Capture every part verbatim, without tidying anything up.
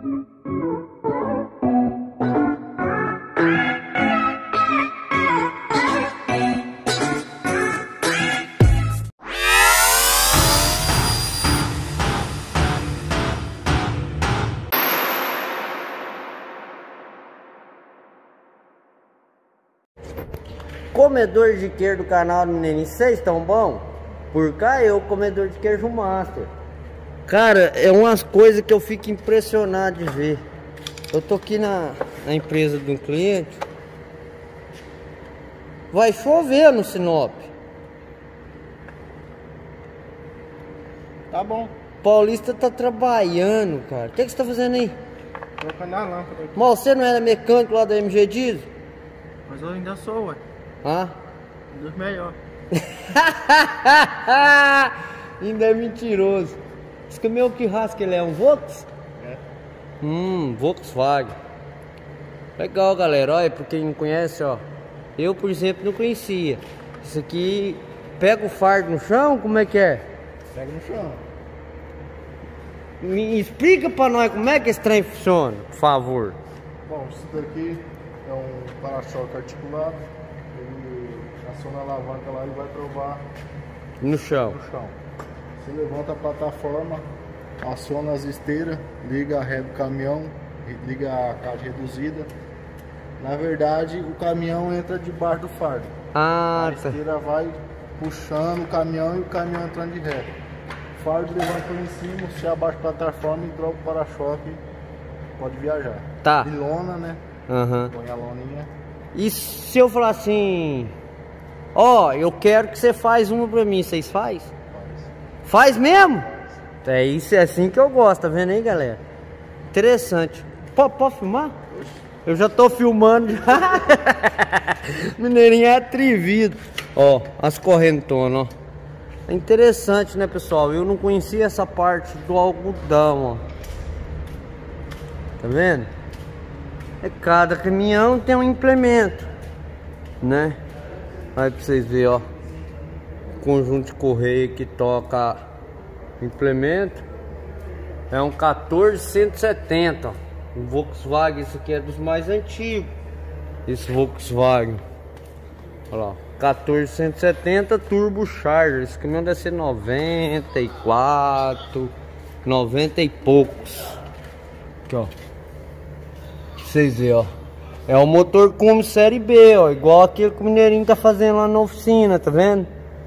Comedor de queijo do canal do Mineirinho, vocês estão bom? Por cá eu, comedor de queijo master. Cara, é umas coisas que eu fico impressionado de ver. Eu tô aqui na, na empresa de um cliente. Vai chover no Sinop. Tá bom. Paulista tá trabalhando, cara. O que, que você tá fazendo aí? Trocando a lâmpada aqui. Mas você não era mecânico lá da M G Diesel? Mas eu ainda sou, ué. Ah? Um dos melhores. Ainda é mentiroso. Esse caminhão que rasca ele é um Vox? É. Hum, Volkswagen. Legal, galera. Olha, pra quem não conhece, ó. Eu, por exemplo, não conhecia. Isso aqui pega o fardo no chão? Como é que é? Pega no chão. Me explica pra nós como é que esse trem funciona, por favor. Bom, isso daqui é um para-choque articulado. Ele aciona a alavanca lá e vai provar No chão. no chão. Você levanta a plataforma, aciona as esteiras, liga a ré do caminhão, liga a caixa reduzida. Na verdade, o caminhão entra debaixo do fardo. Ah, A tá. esteira vai puxando o caminhão e o caminhão entrando de ré. O fardo levanta lá em cima, você abaixa a plataforma e droga o para-choque, pode viajar. Tá. De lona, né? Aham. Põe a loninha. E se eu falar assim, ó, eu quero que você faz uma pra mim, vocês faz? Faz. Faz mesmo? É isso, é assim que eu gosto, tá vendo aí, galera? Interessante. Pode, pode filmar? Eu já tô filmando já. Mineirinho é atrevido. Ó, as correntonas, ó. É interessante, né, pessoal? Eu não conhecia essa parte do algodão, ó. Tá vendo? É, cada caminhão tem um implemento, né? Aí pra vocês verem, ó. Conjunto de correia que toca implemento. É um quatorze cento e setenta, ó. Um Volkswagen, esse aqui é dos mais antigos. Esse Volkswagen. Olha lá, quatorze cento e setenta Turbo Charger. Esse caminhão deve ser noventa e quatro, noventa e poucos. Aqui, ó. Vocês verem, ó. É o motor Cummins série B, ó. Igual aquele que o Mineirinho tá fazendo lá na oficina, tá vendo?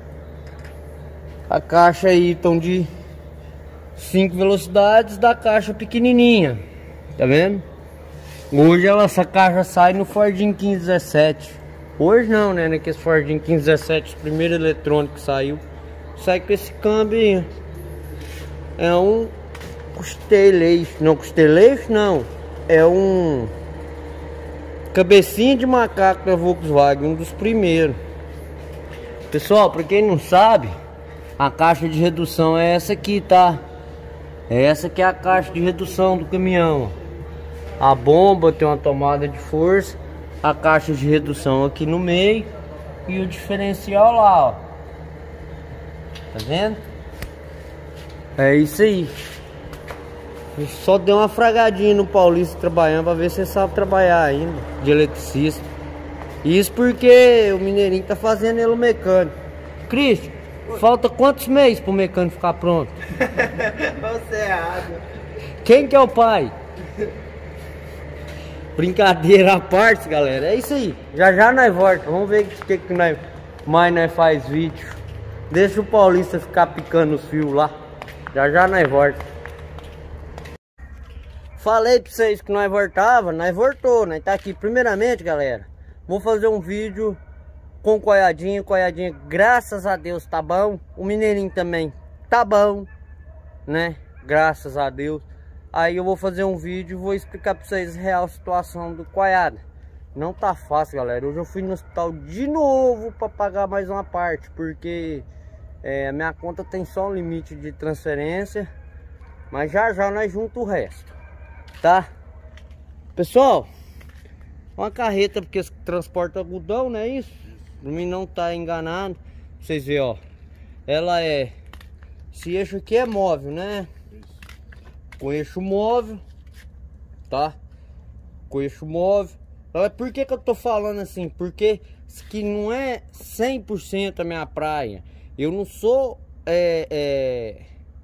A caixa aí estão de cinco velocidades da caixa pequenininha. Tá vendo? Hoje ela, essa caixa sai no Fordinho quinze dezessete. Hoje não, né? Naquele Fordinho quinze dezessete, o primeiro eletrônico que saiu, sai com esse câmbio aí. É um costeleixo. Não, costeleixo não. É um cabecinha de macaco da Volkswagen, um dos primeiros. Pessoal, pra quem não sabe, a caixa de redução é essa aqui, tá? É essa que é a caixa de redução do caminhão. A bomba tem uma tomada de força, a caixa de redução aqui no meio e o diferencial lá, ó. Tá vendo? É isso aí. Eu só dei uma fragadinha no Paulista trabalhando pra ver se você sabe trabalhar ainda de eletricista. Isso porque o Mineirinho tá fazendo ele mecânico. Cristian, falta quantos meses pro mecânico ficar pronto? Você é errado. Quem que é o pai? Brincadeira à parte, galera. É isso aí. Já já nós volta. Vamos ver o que, que nós mais nós faz vídeo. Deixa o Paulista ficar picando os fios lá. Já já nós volta. Falei pra vocês que nós voltava, nós voltou, nós tá aqui. Primeiramente, galera, vou fazer um vídeo com coiadinho, coiadinho, graças a Deus tá bom. O Mineirinho também tá bom, né? Graças a Deus. Aí eu vou fazer um vídeo e vou explicar pra vocês a real situação do coiada. Não tá fácil, galera. Hoje eu fui no hospital de novo pra pagar mais uma parte, porque é, a minha conta tem só um limite de transferência. Mas já já nós juntos o resto, tá? Pessoal, uma carreta porque transporta algodão, não é isso? Pra mim não tá enganado. Vocês verem, ó. Ela é... Esse eixo aqui é móvel, né? Com eixo móvel. tá? Com eixo móvel. Por que que eu tô falando assim? Porque que não é cem por cento a minha praia. Eu não sou é, é,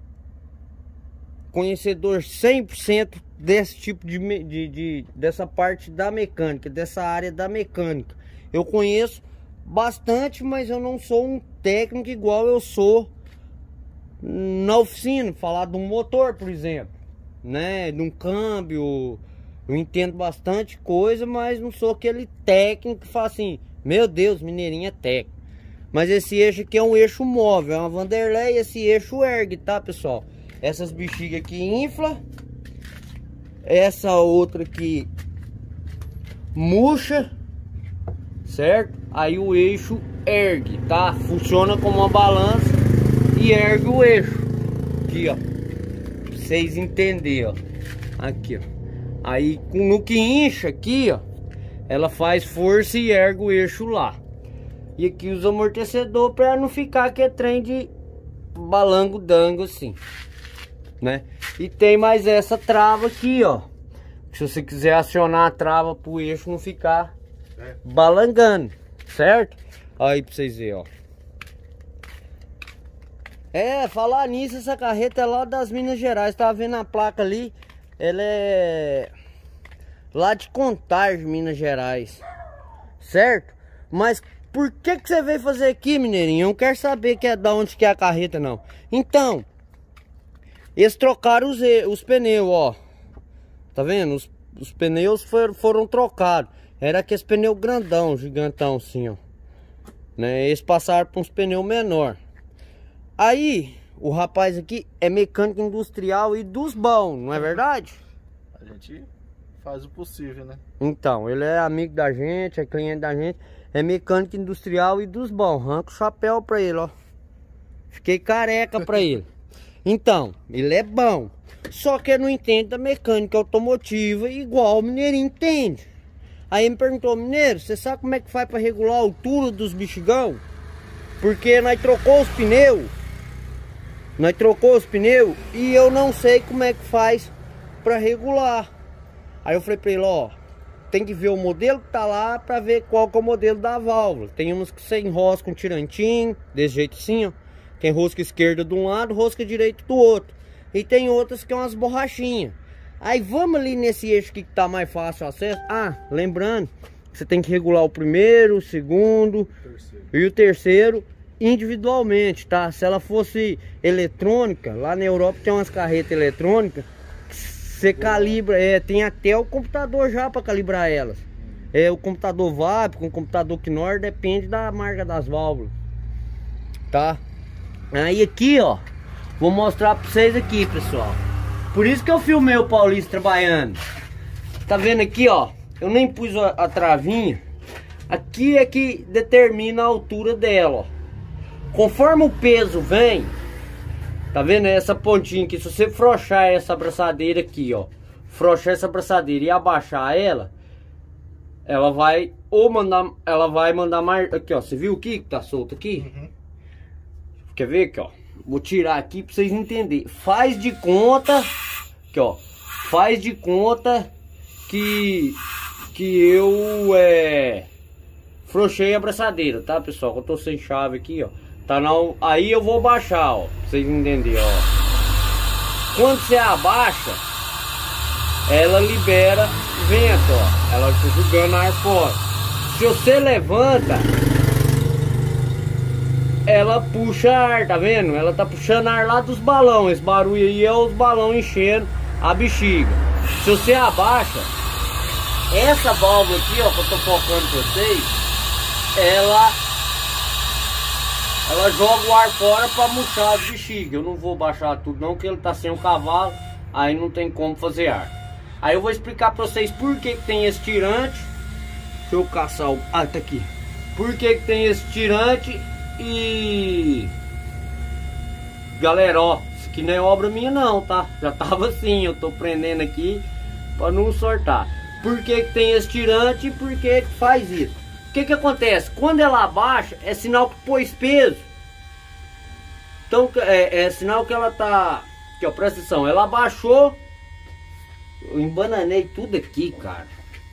conhecedor cem por cento desse tipo de, de, de dessa parte da mecânica, dessa área da mecânica. Eu conheço bastante, mas eu não sou um técnico igual eu sou na oficina, falar de um motor, por exemplo, né, de um câmbio. Eu entendo bastante coisa, mas não sou aquele técnico que fala assim, meu Deus, Mineirinho é técnico. Mas esse eixo aqui é um eixo móvel, é uma Vanderlei, esse eixo ergue, tá, pessoal? Essas bexigas aqui infla, essa outra aqui murcha, certo? Aí o eixo ergue, tá? Funciona como uma balança e ergue o eixo. Aqui, ó, pra vocês entenderem, ó. Aqui, ó. Aí no que incha aqui, ó, ela faz força e ergue o eixo lá. E aqui os amortecedores para não ficar aquele trem de balango-dango assim, né? E tem mais essa trava aqui, ó. Se você quiser acionar a trava pro eixo não ficar é. balangando, certo? Aí pra vocês verem, ó. É, falar nisso, essa carreta é lá das Minas Gerais. Tava vendo a placa ali. Ela é lá de Contagem, Minas Gerais, certo? Mas por que que você veio fazer aqui, Mineirinho? Eu não quero saber que é da onde que é a carreta, não. Então, eles trocaram os, os pneus, ó. Tá vendo? Os, os pneus foram, foram trocados. Era aqueles pneus grandão, gigantão assim, ó, né? Eles passaram para uns pneus menor. Aí o rapaz aqui é mecânico industrial e dos bons, não é verdade? A gente faz o possível, né? Então, ele é amigo da gente, é cliente da gente, é mecânico industrial e dos bons. Arranca o chapéu pra ele, ó. Fiquei careca pra ele. Então, ele é bom. Só que ele não entende da mecânica automotiva igual o Mineirinho entende. Aí ele me perguntou, Mineiro, você sabe como é que faz pra regular a altura dos bexigão? Porque nós trocou os pneus. Nós trocou os pneus e eu não sei como é que faz para regular. Aí eu falei para ele, ó, tem que ver o modelo que tá lá para ver qual que é o modelo da válvula. Tem uns que você enrosca um tirantinho, desse jeito assim, ó. Tem rosca esquerda de um lado, rosca direita do outro. E tem outras que é umas borrachinhas. Aí vamos ali nesse eixo aqui que tá mais fácil o acesso. Ah, lembrando, você tem que regular o primeiro, o segundo terceiro. E o terceiro individualmente, tá? Se ela fosse eletrônica, lá na Europa tem umas carretas eletrônicas que você calibra, é, tem até o computador já para calibrar elas. É o computador V A P com o computador Knorr, depende da marca das válvulas, tá? Aí aqui, ó, vou mostrar para vocês aqui, pessoal. Por isso que eu filmei o Paulista trabalhando. Tá vendo aqui, ó? Eu nem pus a, a travinha. Aqui é que determina a altura dela, ó. Conforme o peso vem, tá vendo essa pontinha aqui? Se você frouxar essa abraçadeira aqui, ó, frouxar essa abraçadeira e abaixar ela, ela vai ou mandar, ela vai mandar mais aqui, ó. Você viu aqui que tá solto aqui? Uhum. Quer ver aqui, ó? Vou tirar aqui pra vocês entenderem. Faz de conta, aqui, ó, faz de conta que que eu é frouxei a abraçadeira, tá, pessoal? Eu tô sem chave aqui, ó. Tá não, aí eu vou baixar, ó, pra vocês entenderem, ó. Quando você abaixa, ela libera vento, ó. Ela tá jogando ar fora. Se você levanta, ela puxa ar, tá vendo? Ela tá puxando ar lá dos balões. Esse barulho aí é os balões enchendo a bexiga. Se você abaixa, essa válvula aqui, ó, que eu tô focando pra vocês, ela ela joga o ar fora para murchar as bexigas. Eu não vou baixar tudo não, que ele tá sem o cavalo, aí não tem como fazer ar. Aí eu vou explicar para vocês por que que tem esse tirante. Deixa eu caçar o... Ah, tá aqui. Por que que tem esse tirante e... Galera, ó, isso aqui não é obra minha não, tá? Já tava assim, eu tô prendendo aqui para não sortar. Por que que tem esse tirante e por que que faz isso? O que que acontece? Quando ela abaixa, é sinal que pôs peso. Então é, é sinal que ela tá... Aqui, ó, presta atenção. Ela abaixou, Eu embananei tudo aqui, cara.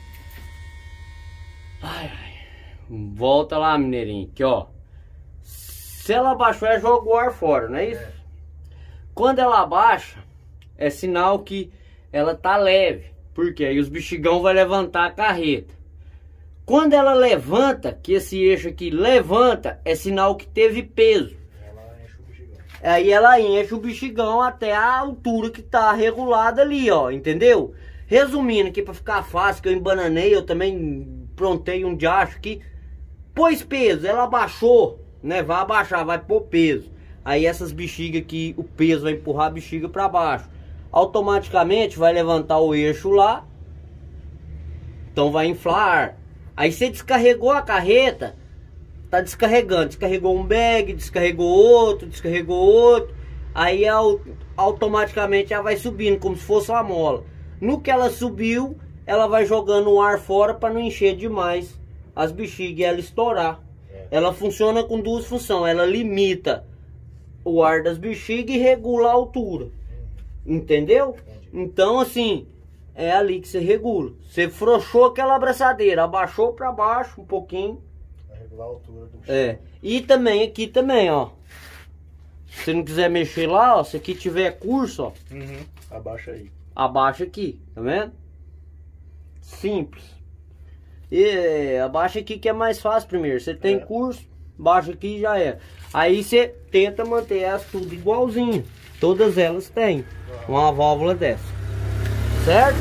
Ai, ai. Volta lá, mineirinho. Aqui, ó. Se ela abaixou, ela jogou o ar fora, não é isso? É. Quando ela abaixa, é sinal que ela tá leve. Porque aí os bexigão vai levantar a carreta. Quando ela levanta, que esse eixo aqui levanta, é sinal que teve peso. Ela enche o bexigão. Aí ela enche o bexigão até a altura que tá regulada ali, ó. Entendeu? Resumindo aqui pra ficar fácil, que eu embananei, eu também prontei um diacho aqui. Pôs peso, ela abaixou, né? Vai abaixar, vai pôr peso. Aí essas bexigas aqui, o peso vai empurrar a bexiga pra baixo. Automaticamente vai levantar o eixo lá. Então vai inflar. Aí você descarregou a carreta, tá descarregando. Descarregou um bag, descarregou outro, descarregou outro. Aí automaticamente ela vai subindo, como se fosse uma mola. No que ela subiu, ela vai jogando o ar fora para não encher demais as bexigas e ela estourar. Ela funciona com duas funções. Ela limita o ar das bexigas e regula a altura. Entendeu? Então assim, é ali que você regula. Você frouxou aquela abraçadeira, abaixou para baixo um pouquinho. Vai regular a altura do bexiga. É. E também aqui também, ó. Se você não quiser mexer lá, ó, se aqui tiver curso, ó. Uhum. Abaixa aí. Abaixa aqui, tá vendo? Simples. E abaixa aqui que é mais fácil primeiro. Você tem é. curso, baixa aqui e já é. Aí você tenta manter elas tudo igualzinho. Todas elas têm uma válvula dessa. Certo?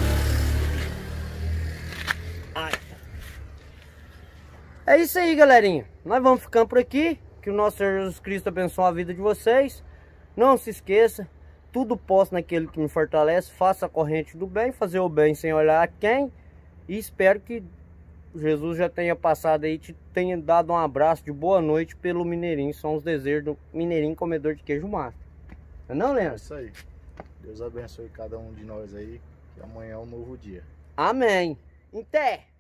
Ai. É isso aí, galerinha. Nós vamos ficando por aqui. Que o nosso Senhor Jesus Cristo abençoe a vida de vocês. Não se esqueça. Tudo posso naquele que me fortalece. Faça a corrente do bem. Fazer o bem sem olhar a quem. E espero que Jesus já tenha passado aí, te tenha dado um abraço de boa noite pelo Mineirinho. São os desejos do Mineirinho comedor de queijo master. Não, não, Leandro? É isso aí. Deus abençoe cada um de nós aí. Que amanhã é um novo dia. Amém. Em té.